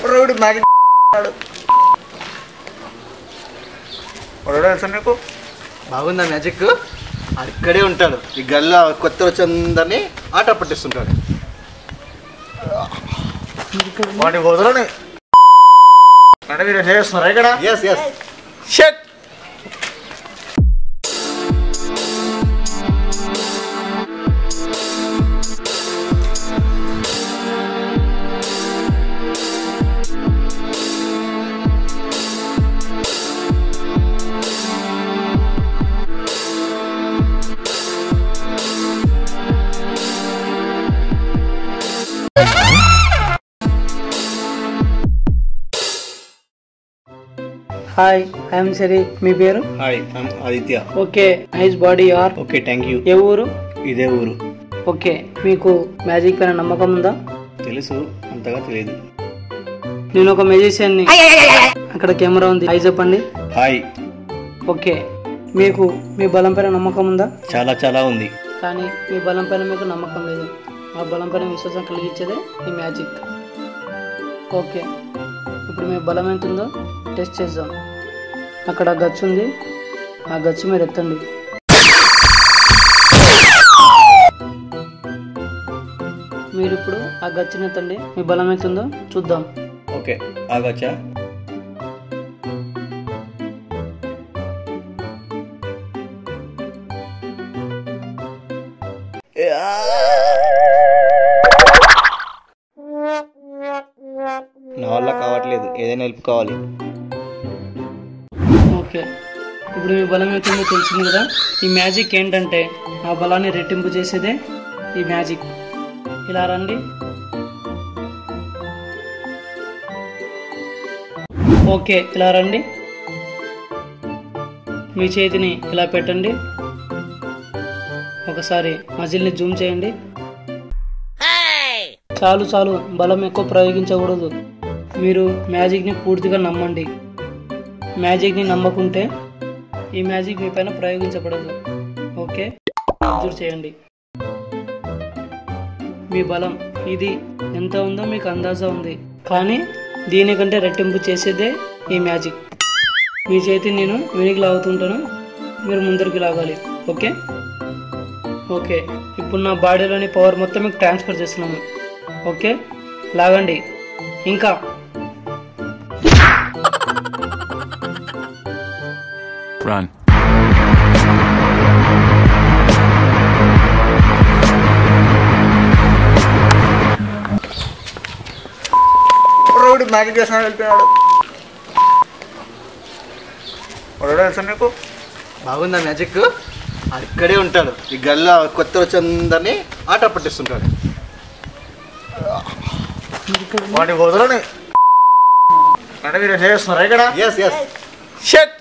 Road magic నీకు బాగుందా magic? అక్కడే ఉంటాడు. ఈ గల్లా కొత్త వచ్చిందని ఆట పట్టిస్తుంటాడు. వాటి వదలని అంటే మీరు చేస్తున్నారా ఇక్కడ? Yes yes. Shut. Hi, I'm సరి. మీ పేరు? Hi, I'm Aditya. Okay, nice body are. Okay, thank you. ఏ ఊరు? ఇదే ఊరు. ఓకే, మీకు మ్యాజిక్ పైన నమ్మకం ఉందా? తెలుసు, అంతగా తెలియదు. నేను ఒక మ్యాజిషియన్ని. అక్కడ కెమెరా ఉంది, హాయ్ చెప్పండి. హాయ్. ఓకే, మీకు మీ బలం పైన నమ్మకం ఉందా? చాలా చాలా ఉంది. కానీ మీ బలం పైన మీకు నమ్మకం లేదు. ఆ బలం పైన విశ్వాసం కలిగించేదే ఈ మ్యాజిక్. ఓకే, ఇప్పుడు మీ బలం ఎంత ఉందో టెస్ట్ చేద్దాం. అక్కడ గచ్చు ఉంది, ఆ గచ్చు మీరు ఎత్తండి. మీరు ఇప్పుడు ఆ గచ్చుని ఎత్తండి. మీ బలం ఎంత ఉందో చూద్దాం. ఓకే, ఆగచ్చా? నా వల్ల కావట్లేదు, ఏదైనా హెల్ప్ కావాలి. ఓకే, ఇప్పుడు మీ బలం ఎంత ఉందో తెలిసింది కదా. ఈ మ్యాజిక్ ఏంటంటే ఆ బలాన్ని రెట్టింపు చేసేదే ఈ మ్యాజిక్. ఇలా రండి. ఓకే, ఇలా రండి. మీ చేతిని ఇలా పెట్టండి. ఒకసారి మజిల్ని జూమ్ చేయండి. చాలు చాలు, బలం ఎక్కువ ప్రయోగించకూడదు. మీరు మ్యాజిక్ని పూర్తిగా నమ్మండి. మ్యాజిక్ని నమ్మకుంటే ఈ మ్యాజిక్ మీ పైన ప్రయోగించబడదు. ఓకే, అబ్జర్వ్ చేయండి. మీ బలం ఇది ఎంత ఉందో మీకు అందాజా ఉంది, కానీ దీనికంటే రెట్టింపు చేసేదే ఈ మ్యాజిక్. మీ చేతిని నేను వెనక్కి లాగుతుంటాను, మీరు ముందరికి లాగాలి. ఓకే ఓకే, ఇప్పుడు నా బాడీలోని పవర్ మొత్తం మీకు ట్రాన్స్ఫర్ చేస్తున్నాను. ఓకే, లాగండి. ఇంకా Run. రోడ్డు మ్యాజిక్ చేస్తున్నాడు, వెళ్ళిపోయాడు. నీకు బాగుందా మ్యాజిక్? అక్కడే ఉంటాడు. ఈ గల్లా కొత్త వచ్చిందని ఆట పట్టిస్తుంటాడు. వాటి వదలని అంటే మీరు చేస్తున్నారా ఇక్కడ? Yes yes. షట్.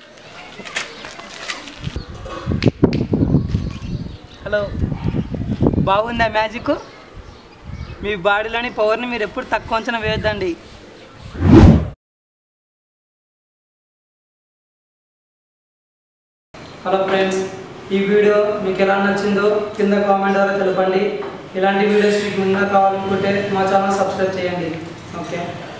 హలో, బాగుందా మ్యాజిక్? మీ బాడీలోని పవర్ని మీరు ఎప్పుడు తక్కువ అంచనా వేయొద్దండి. హలో ఫ్రెండ్స్, ఈ వీడియో మీకు ఎలా నచ్చిందో కింద కామెంట్ ద్వారా తెలపండి. ఇలాంటి వీడియోస్ మీకు ఇంకా కావాలనుకుంటే మా ఛానల్ సబ్స్క్రైబ్ చేయండి. ఓకే.